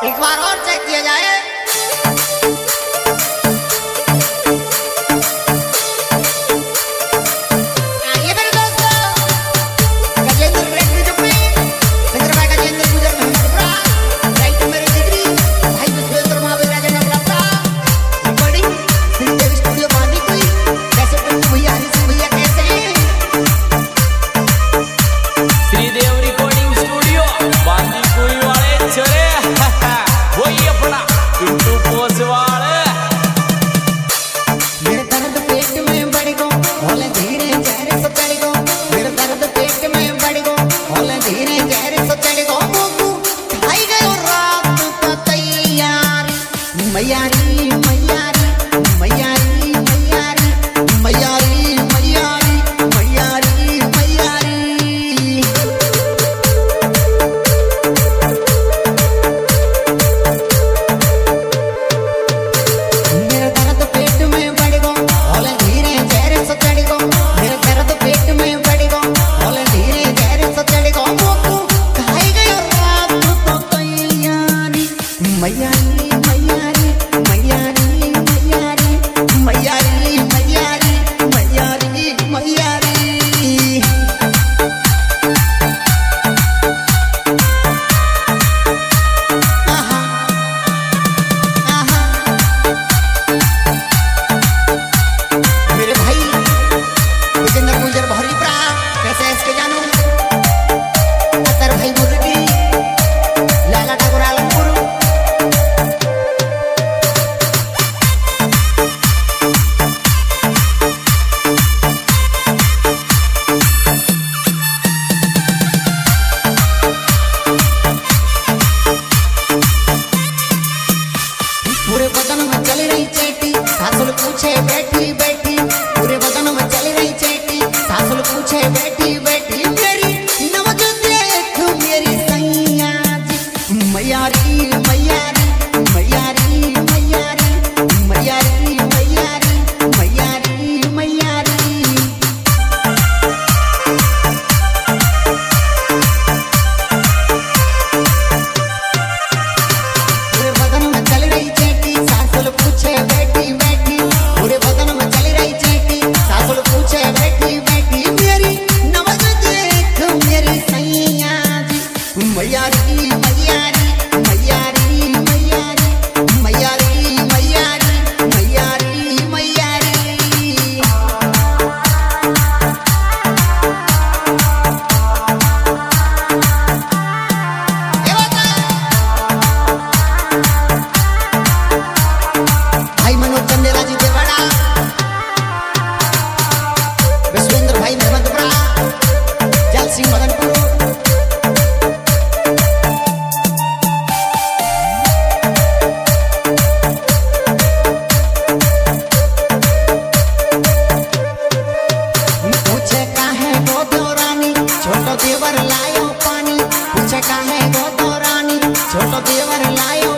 एक बार और चेक किया जाए। मैयारी मैयारी मैयारी मैयारी मैयारी मैयारी मैयारी मैयारी मेरा दर्द पेट में बढ़ गो और धीरे जहर से चढ़ गो। मेरा दर्द पेट में बढ़ गो और धीरे जहर से चढ़ गो। मोकू खाई गयो रात तो तैयारी मैयारी पूरे बदन में चल रही चेटी सासुल पूछे बैठी बैठी। पूरे बदन में चल रही चेटी सासुल पूछे बैठी बैठी। मेरी नवज देख मेरी सैया जी मैयारी मैयारी मैयारी मैयारी मैयारी मैयारी मैयारी मैयारी। पूरे बदन में चल रही पूछे बैठी बैठी। पूरे बदन में चल रही चेटी सासुल पूछे बैठी बैठी। मेरी नवज देख मेरी सैया जी मैयारी मैयारी मैयारी मैयारी मैयारी मैयारी मैयारी मैयारी। भाई मनोज चंदेला जी देवाड़ा, विश्वेंद्र भाई मेहमदपुरा, जल सिंह मदनपुर। पूछे काहे गोदो रानी छोटो देवर लायो पानी। पूछे काहे गोदो रानी छोटो देवर लायो